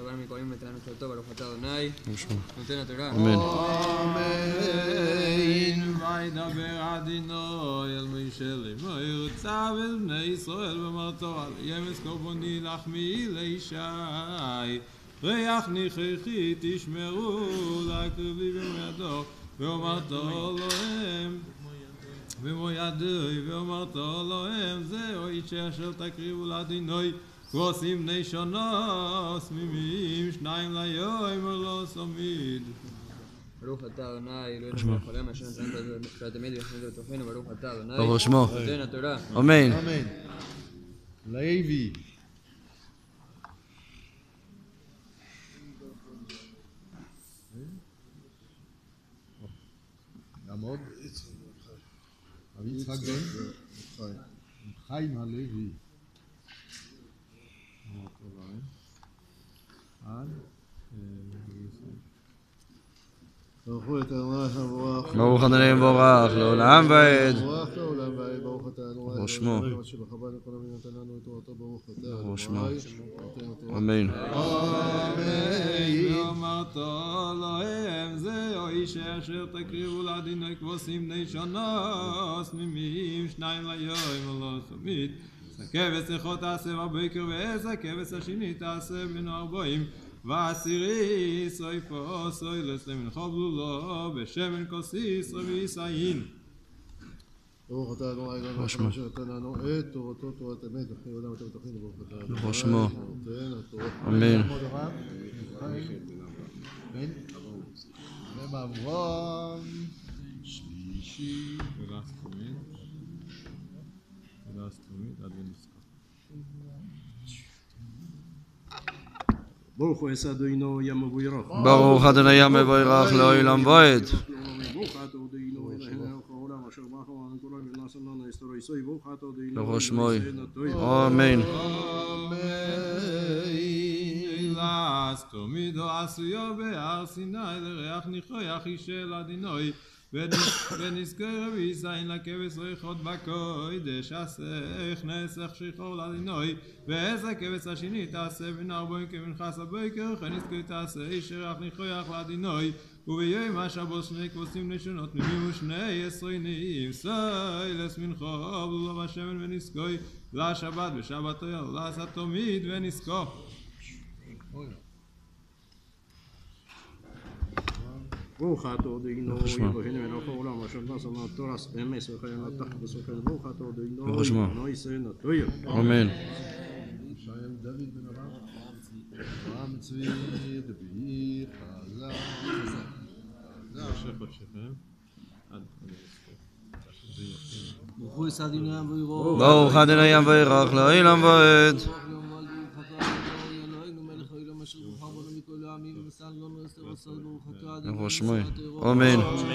כהנים מקוראים את תורתו, ברוך אתה אדוני, נותן התורה. אמן. אמן. וידבר אדינוי אל משה לאמור צו אל בני ישראל ואמרתו עליהם את קורבני לחמי לישי ריח ניחכי תשמרו להקריב לי במו ידו ואמרתו להם במו ידוי ואמרתו להם זהו איש אשר תקריבו לאדינוי כבשים בני שנה סמימים שניים ליום ולא סמיד. ברוך אתה אדוני אלוהינו מלך העולם אשר נתן תמיד ויחננו בתוכנו ברוך אתה אדוני ברוך שמו. נותן התורה. אמן. אמן. לוי. לעמוד. רבי יצחק בן חיים הלוי. ברכו את אדוני המבורך. ברוך אדוני מבורך לעולם ועד. מבורך לעולם ועד. ברוך אתה אדוני. ברוך שמו. שבכבוד לכל המין נתן לנו את תורתו. ברוך אתה אדוני. ברוך שמו. אמן. ואמרת להם זהו איש אשר תקריבו לאדינוי כבשים בני שנה סמימים שניים ליום ולא סמיד. כבש אחד תעשה בבוקר ועשר כבש השני תעשה בין ארבעים ועשירי שריפו סוילס למנחה בלולו בשמן כוסיס רביסאין. ברוך אתה אדוני אלוהינו אשר נתן לנו את תורתו תורת אמת וחיי עולם אתם בתוכנו. ברוך אתה אדוני. ברוך שמו. נותן התורה. אמן. בן אברהם שלישי. ברוך הוא עשה אדונינו ים מבורך. ברוך אדוני ים מבורך לעולם ועד. ברוך אתה אדונינו אלוהינו העולם אשר ברוך לנו כולם ונעשה לנו היסטוריה יסוי. ברוך אתה אדונינו. ברוך שמו. אמן. אילס תמידו עשויו בהר סיני לריח ניחוח אישל אדינוי ונזכר רביסאין לכבש ריחות בקודש אסך נסך שחור לאדינוי ואיזה כבש השני תעשה בין ארבעים כמנחס הבוקר ונזכר תעשה איש ריח ניחוח לאדינוי וביום השבוע שני כבשים נשונות תמימים ושני עשרונים סוילס מנחו בלולו בשמן ונזכוי לשבת ושבתו לעשה תמיד ונזכו. ברוך אתה אדונינו אלוהינו מלך העולם אשר נתן לנו תורת אמת וחיי נתן בסוכנו. ברוך אתה אדונינו ברוך שמו. אמן. שם דוד בן אברהם צבי דבי חזר. ברוך אדוני ים מבורך לעולם ועד. ברוך שמו. אמן.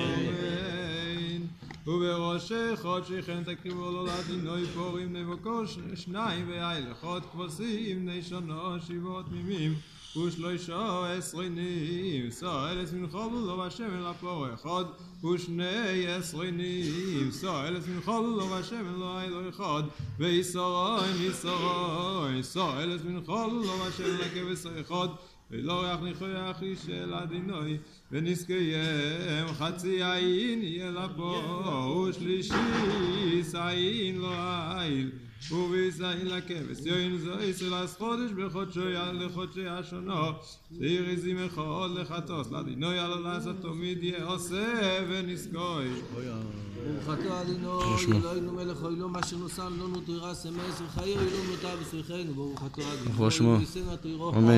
ובראשי חודשיכם תקריבו לו לאדינוי פורים נבוקו שניים והילכות כבשים בני שנה שבעות תמימים ושלושה עשרונים סוילס מנחו בלולו בשמן לפור אחד ושני עשרונים סוילס מנחו בלולו בשמן לא היה אחד וישרון סוילס מנחו בלולו בשמן לכבש אחד ולא ריח ניחוח איש של אדינוי ונזכיהם חצי עין יהיה לפה ושלישי סעין לא העיל וביזין לכבש יוין זו יסלס חודש בחודשו יעל לחודשי השונה שעיר עזים אחד לחטוס לאדינוי עלו לעשות תמיד יעשה ונזכוי. ברוך אתה אדינוי אלוהינו מלך העולם אשר נתן לנו תורת אמת וחיי עולם נתן בסוכנו. ברוך אתה אדינוי ברוך שמו. אמן.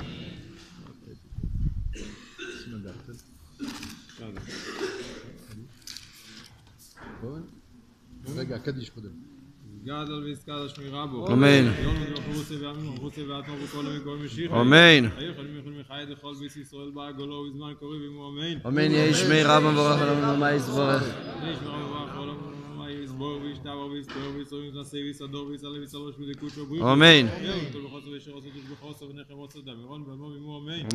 רגע, קדיש קודם. גדל ויזכר שמירה בו. אמן. יום וחרוסי ואמין וחרוסי ואתנו וכל המקום משיחי. אמן. היכולים יכולים מחייד לכל ביס ישראל בעגולו ובזמן קוריב עמו אמן. אמן. יהי שמי רב מבורך לעולם מה יסברך. יהי שמי רב מבורך לעולם מה יסבור וישתבר ויסתור ויסתור ויסנסי ויסדור ויסעלה ויסעלה ושמידי קודשו בריחו. אמן. יום טוב בחוסר וישר עושה תוש בחוסר ונחם עושה דמירון ועמו עמו אמן.